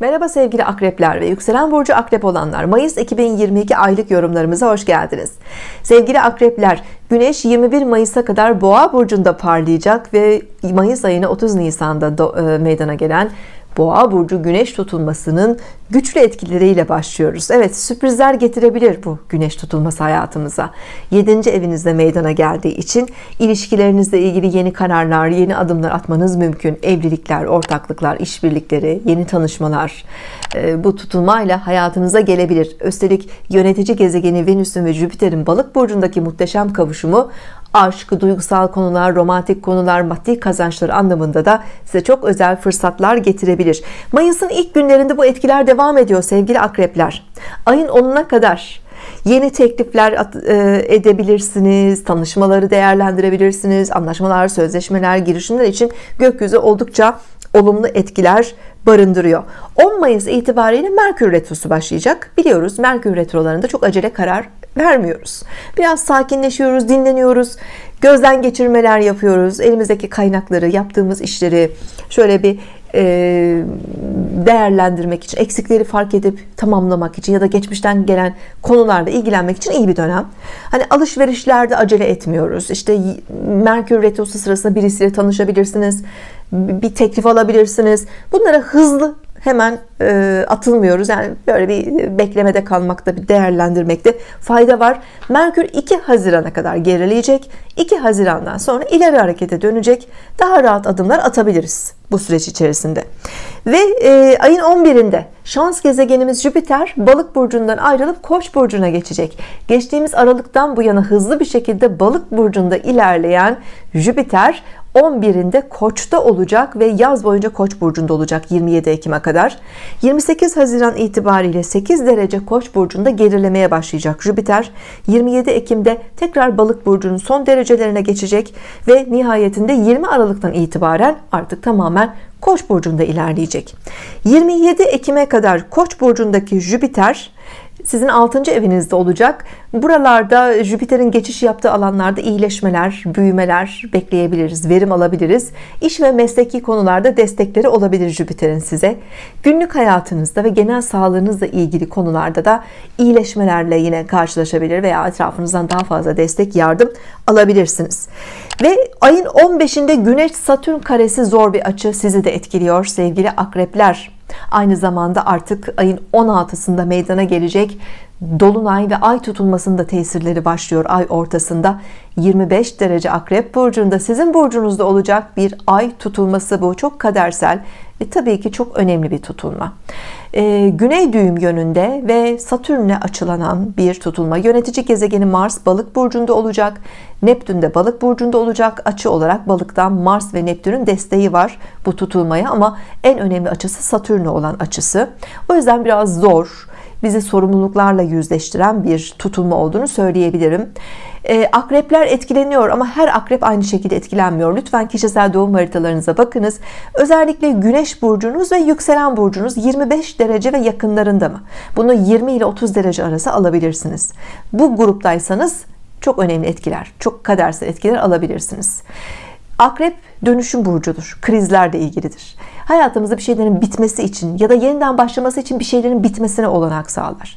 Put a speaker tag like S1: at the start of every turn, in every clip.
S1: Merhaba sevgili akrepler ve yükselen burcu akrep olanlar, Mayıs 2022 aylık yorumlarımıza hoş geldiniz. Sevgili akrepler, Güneş 21 Mayıs'a kadar Boğa burcunda parlayacak ve Mayıs ayına 30 Nisan'da meydana gelen Boğa burcu güneş tutulmasının güçlü etkileriyle başlıyoruz. Evet, sürprizler getirebilir bu güneş tutulması hayatımıza. 7. evinizde meydana geldiği için ilişkilerinizle ilgili yeni kararlar, yeni adımlar atmanız mümkün. Evlilikler, ortaklıklar, işbirlikleri, yeni tanışmalar bu tutulmayla hayatınıza gelebilir. Üstelik yönetici gezegeni Venüs'ün ve Jüpiter'in Balık burcundaki muhteşem kavuşumu aşk, duygusal konular, romantik konular, maddi kazançlar anlamında da size çok özel fırsatlar getirebilir. Mayıs'ın ilk günlerinde bu etkiler devam ediyor sevgili akrepler. Ayın 10'una kadar yeni teklifler edebilirsiniz, tanışmaları değerlendirebilirsiniz, anlaşmalar, sözleşmeler, girişimler için gökyüzü oldukça olumlu etkiler barındırıyor. 10 Mayıs itibariyle Merkür Retrosu başlayacak. Biliyoruz, Merkür Retrolarında çok acele karar vermiyoruz. Biraz sakinleşiyoruz, dinleniyoruz, gözden geçirmeler yapıyoruz. Elimizdeki kaynakları, yaptığımız işleri şöyle bir değerlendirmek için, eksikleri fark edip tamamlamak için ya da geçmişten gelen konularla ilgilenmek için iyi bir dönem. Hani alışverişlerde acele etmiyoruz. İşte Merkür Retrosu sırasında birisiyle tanışabilirsiniz, bir teklif alabilirsiniz. Bunlara hızlı hemen atılmıyoruz. Yani böyle bir beklemede kalmakta, bir değerlendirmekte fayda var. Merkür 2 Haziran'a kadar gerileyecek. 2 Haziran'dan sonra ileri harekete dönecek. Daha rahat adımlar atabiliriz bu süreç içerisinde. Ve ayın 11'inde şans gezegenimiz Jüpiter Balık burcundan ayrılıp Koç burcuna geçecek. Geçtiğimiz Aralık'tan bu yana hızlı bir şekilde Balık burcunda ilerleyen Jüpiter 11'inde Koç'ta olacak ve yaz boyunca Koç burcunda olacak 27 Ekim'e kadar. 28 Haziran itibariyle 8 derece Koç burcunda gerilemeye başlayacak Jüpiter. 27 Ekim'de tekrar Balık burcunun son derecelerine geçecek ve nihayetinde 20 Aralık'tan itibaren artık tamamen Koç burcunda ilerleyecek. 27 Ekim'e kadar Koç burcundaki Jüpiter sizin 6. evinizde olacak. Buralarda Jüpiter'in geçiş yaptığı alanlarda iyileşmeler, büyümeler bekleyebiliriz, verim alabiliriz. İş ve mesleki konularda destekleri olabilir Jüpiter'in size. Günlük hayatınızda ve genel sağlığınızla ilgili konularda da iyileşmelerle yine karşılaşabilir veya etrafınızdan daha fazla destek, yardım alabilirsiniz. Ve ayın 15'inde Güneş-Satürn karesi zor bir açı sizi de etkiliyor sevgili akrepler. Aynı zamanda artık ayın 16'sında meydana gelecek dolunay ve ay tutulmasında tesirleri başlıyor. Ay ortasında 25 derece Akrep burcunda, sizin burcunuzda olacak bir ay tutulması. Bu çok kadersel ve tabii ki çok önemli bir tutulma. Güney düğüm yönünde ve Satürn'le açılanan bir tutulma. Yönetici gezegeni Mars Balık burcunda olacak. Neptün de Balık burcunda olacak. Açı olarak Balık'tan Mars ve Neptün'ün desteği var bu tutulmaya, ama en önemli açısı Satürn'le olan açısı. O yüzden biraz zor, bizi sorumluluklarla yüzleştiren bir tutulma olduğunu söyleyebilirim. Akrepler etkileniyor ama her akrep aynı şekilde etkilenmiyor. Lütfen kişisel doğum haritalarınıza bakınız. Özellikle Güneş burcunuz ve yükselen burcunuz 25 derece ve yakınlarında mı? Bunu 20 ile 30 derece arası alabilirsiniz. Bu gruptaysanız çok önemli etkiler, çok kadersel etkiler alabilirsiniz. Akrep dönüşüm burcudur. Krizlerle ilgilidir. Hayatımızda bir şeylerin bitmesi için ya da yeniden başlaması için bir şeylerin bitmesine olanak sağlar.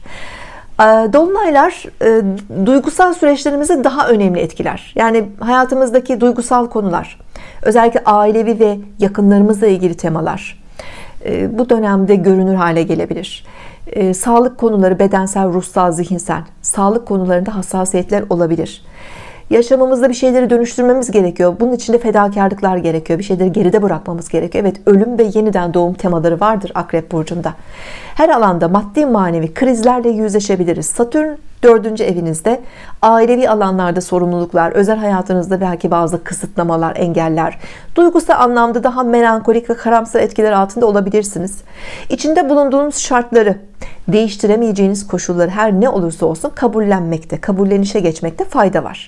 S1: Dolunaylar duygusal süreçlerimizi daha önemli etkiler. Yani hayatımızdaki duygusal konular, özellikle ailevi ve yakınlarımızla ilgili temalar bu dönemde görünür hale gelebilir. Sağlık konuları, bedensel, ruhsal, zihinsel sağlık konularında hassasiyetler olabilir. Yaşamımızda bir şeyleri dönüştürmemiz gerekiyor. Bunun için de fedakarlıklar gerekiyor. Bir şeyleri geride bırakmamız gerekiyor. Evet, ölüm ve yeniden doğum temaları vardır Akrep burcunda. Her alanda maddi manevi krizlerle yüzleşebiliriz. Satürn 4. evinizde, ailevi alanlarda sorumluluklar, özel hayatınızda belki bazı kısıtlamalar, engeller, duygusal anlamda daha melankolik ve karamsar etkiler altında olabilirsiniz. İçinde bulunduğunuz şartları, değiştiremeyeceğiniz koşulları her ne olursa olsun kabullenmekte, kabullenişe geçmekte fayda var.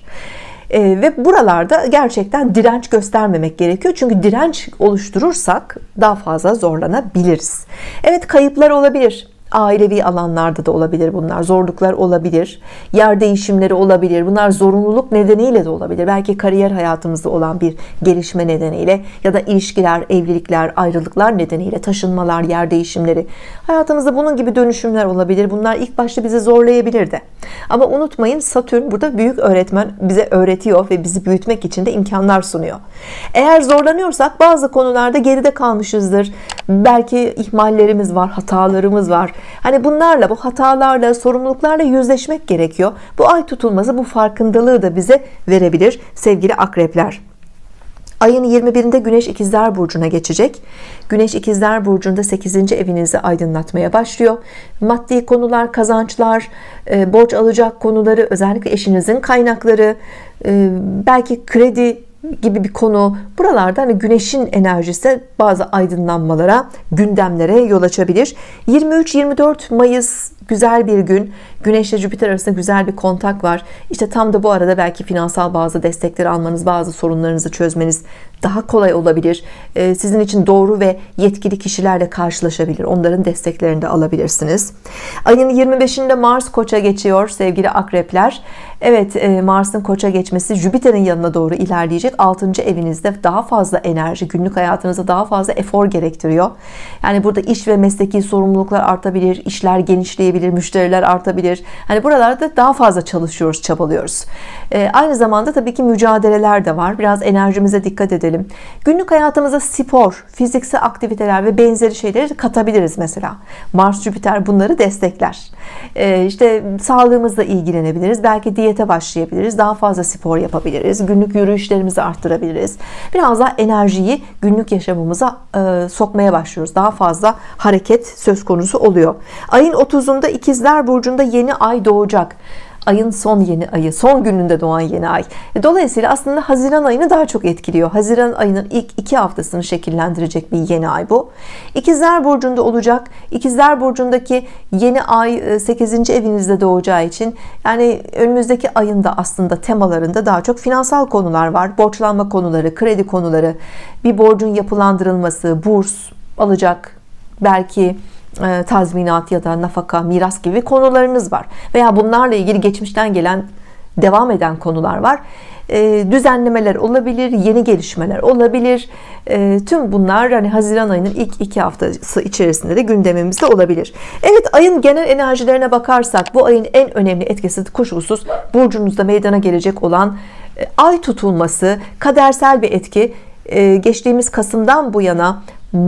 S1: Ve buralarda gerçekten direnç göstermemek gerekiyor. Çünkü direnç oluşturursak daha fazla zorlanabiliriz. Evet, kayıplar olabilir. Ailevi alanlarda da olabilir bunlar. Zorluklar olabilir. Yer değişimleri olabilir. Bunlar zorunluluk nedeniyle de olabilir. Belki kariyer hayatımızda olan bir gelişme nedeniyle ya da ilişkiler, evlilikler, ayrılıklar nedeniyle taşınmalar, yer değişimleri. Hayatımızda bunun gibi dönüşümler olabilir. Bunlar ilk başta bizi zorlayabilir de. Ama unutmayın, Satürn burada büyük öğretmen, bize öğretiyor ve bizi büyütmek için de imkanlar sunuyor. Eğer zorlanıyorsak bazı konularda geride kalmışızdır. Belki ihmallerimiz var, hatalarımız var. Hani bunlarla, bu hatalarla, sorumluluklarla yüzleşmek gerekiyor. Bu ay tutulması bu farkındalığı da bize verebilir sevgili akrepler. Ayın 21'inde Güneş İkizler Burcu'na geçecek. Güneş İkizler Burcu'nda 8. evinizi aydınlatmaya başlıyor. Maddi konular, kazançlar, borç alacak konuları, özellikle eşinizin kaynakları, belki kredi gibi bir konu. Buralarda hani Güneş'in enerjisi bazı aydınlanmalara, gündemlere yol açabilir. 23-24 Mayıs güzel bir gün. Güneş ile Jüpiter arasında güzel bir kontak var. İşte tam da bu arada belki finansal bazı destekleri almanız, bazı sorunlarınızı çözmeniz daha kolay olabilir. Sizin için doğru ve yetkili kişilerle karşılaşabilir. Onların desteklerini de alabilirsiniz. Ayın 25'inde Mars Koç'a geçiyor sevgili akrepler. Evet, Mars'ın Koç'a geçmesi Jüpiter'in yanına doğru ilerleyecek. 6. evinizde daha fazla enerji, günlük hayatınızda daha fazla efor gerektiriyor. Yani burada iş ve mesleki sorumluluklar artabilir, işler genişleyebilir, müşteriler artabilir. Hani buralarda daha fazla çalışıyoruz, çabalıyoruz. Aynı zamanda tabii ki mücadeleler de var. Biraz enerjimize dikkat edelim. Günlük hayatımıza spor, fiziksel aktiviteler ve benzeri şeyleri katabiliriz mesela. Mars Jüpiter bunları destekler. İşte sağlığımızla ilgilenebiliriz. Belki diyete başlayabiliriz. Daha fazla spor yapabiliriz. Günlük yürüyüşlerimizi arttırabiliriz. Biraz daha enerjiyi günlük yaşamımıza sokmaya başlıyoruz. Daha fazla hareket söz konusu oluyor. Ayın 30'unda İkizler Burcu'nda yeni ay doğacak. Ayın son yeni ayı, son gününde doğan yeni ay. Dolayısıyla aslında Haziran ayını daha çok etkiliyor. Haziran ayının ilk 2 haftasını şekillendirecek bir yeni ay bu. İkizler Burcu'nda olacak. İkizler Burcu'ndaki yeni ay 8. evinizde doğacağı için yani önümüzdeki ayın da aslında temalarında daha çok finansal konular var. Borçlanma konuları, kredi konuları, bir borcun yapılandırılması, burs alacak, belki tazminat ya da nafaka, miras gibi konularınız var. Veya bunlarla ilgili geçmişten gelen, devam eden konular var. Düzenlemeler olabilir, yeni gelişmeler olabilir. Tüm bunlar hani Haziran ayının ilk 2 haftası içerisinde de gündemimizde olabilir. Evet, ayın genel enerjilerine bakarsak bu ayın en önemli etkisi kuşkusuz burcunuzda meydana gelecek olan ay tutulması, kadersel bir etki. Geçtiğimiz Kasım'dan bu yana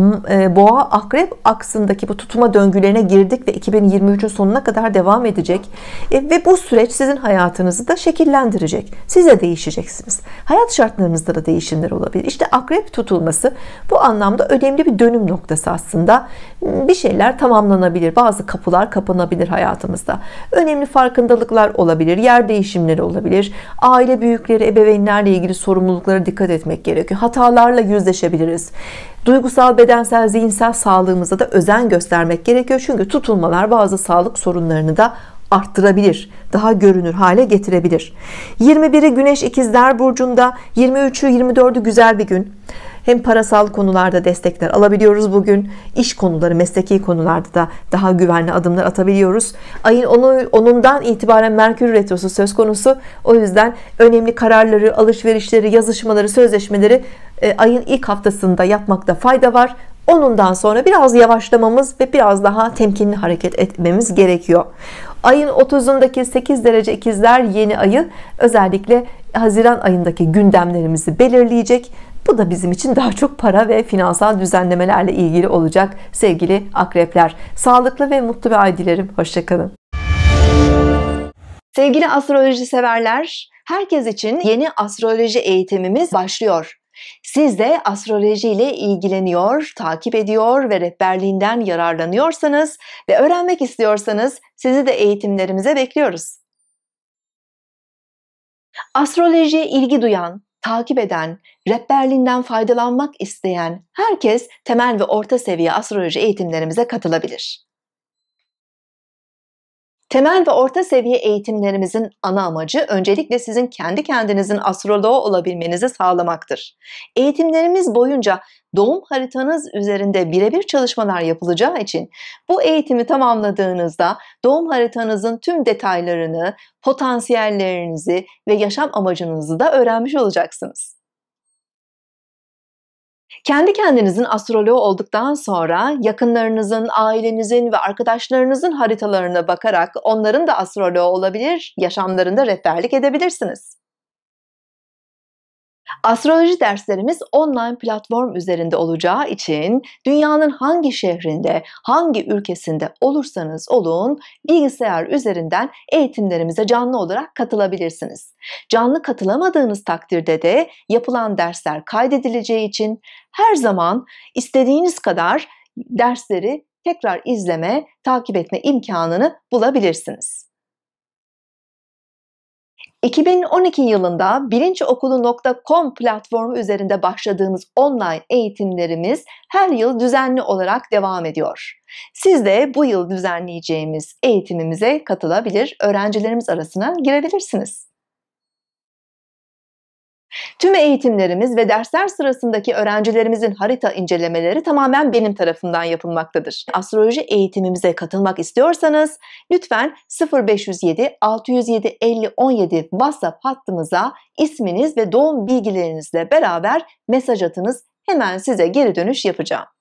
S1: Boğa Akrep aksındaki bu tutuma döngülerine girdik ve 2023'ün sonuna kadar devam edecek ve bu süreç sizin hayatınızı da şekillendirecek. Siz de değişeceksiniz. Hayat şartlarınızda da değişimler olabilir. İşte Akrep tutulması bu anlamda önemli bir dönüm noktası aslında. Bir şeyler tamamlanabilir. Bazı kapılar kapanabilir hayatımızda. Önemli farkındalıklar olabilir. Yer değişimleri olabilir. Aile büyükleri, ebeveynlerle ilgili sorumluluklara dikkat etmek gerekiyor. Hatalarla yüzleşebiliriz. Duygusal, bedensel, zihinsel sağlığımıza da özen göstermek gerekiyor. Çünkü tutulmalar bazı sağlık sorunlarını da arttırabilir. Daha görünür hale getirebilir. 21'i Güneş İkizler Burcu'nda, 23'ü 24'ü güzel bir gün. Hem parasal konularda destekler alabiliyoruz bugün. İş konuları, mesleki konularda da daha güvenli adımlar atabiliyoruz. Ayın 10'undan itibaren Merkür Retrosu söz konusu. O yüzden önemli kararları, alışverişleri, yazışmaları, sözleşmeleri ayın ilk haftasında yapmakta fayda var. Onundan sonra biraz yavaşlamamız ve biraz daha temkinli hareket etmemiz gerekiyor. Ayın 30'undaki 8 derece ikizler yeni ayı özellikle Haziran ayındaki gündemlerimizi belirleyecek. Bu da bizim için daha çok para ve finansal düzenlemelerle ilgili olacak sevgili akrepler. Sağlıklı ve mutlu bir ay dilerim. Hoşça kalın. Sevgili astroloji severler, herkes için yeni astroloji eğitimimiz başlıyor. Siz de astroloji ile ilgileniyor, takip ediyor ve rehberliğinden yararlanıyorsanız ve öğrenmek istiyorsanız sizi de eğitimlerimize bekliyoruz. Astrolojiye ilgi duyan, takip eden, rehberliğinden faydalanmak isteyen herkes temel ve orta seviye astroloji eğitimlerimize katılabilir. Temel ve orta seviye eğitimlerimizin ana amacı öncelikle sizin kendi kendinizin astroloğu olabilmenizi sağlamaktır. Eğitimlerimiz boyunca doğum haritanız üzerinde birebir çalışmalar yapılacağı için bu eğitimi tamamladığınızda doğum haritanızın tüm detaylarını, potansiyellerinizi ve yaşam amacınızı da öğrenmiş olacaksınız. Kendi kendinizin astroloğu olduktan sonra yakınlarınızın, ailenizin ve arkadaşlarınızın haritalarına bakarak onların da astroloğu olabilir, yaşamlarında rehberlik edebilirsiniz. Astroloji derslerimiz online platform üzerinde olacağı için dünyanın hangi şehrinde, hangi ülkesinde olursanız olun bilgisayar üzerinden eğitimlerimize canlı olarak katılabilirsiniz. Canlı katılamadığınız takdirde de yapılan dersler kaydedileceği için her zaman istediğiniz kadar dersleri tekrar izleme, takip etme imkanını bulabilirsiniz. 2012 yılında bilinçokulu.com platformu üzerinde başladığımız online eğitimlerimiz her yıl düzenli olarak devam ediyor. Siz de bu yıl düzenleyeceğimiz eğitimimize katılabilir, öğrencilerimiz arasına girebilirsiniz. Tüm eğitimlerimiz ve dersler sırasındaki öğrencilerimizin harita incelemeleri tamamen benim tarafımdan yapılmaktadır. Astroloji eğitimimize katılmak istiyorsanız lütfen 0507 607 50 17 WhatsApp hattımıza isminiz ve doğum bilgilerinizle beraber mesaj atınız. Hemen size geri dönüş yapacağım.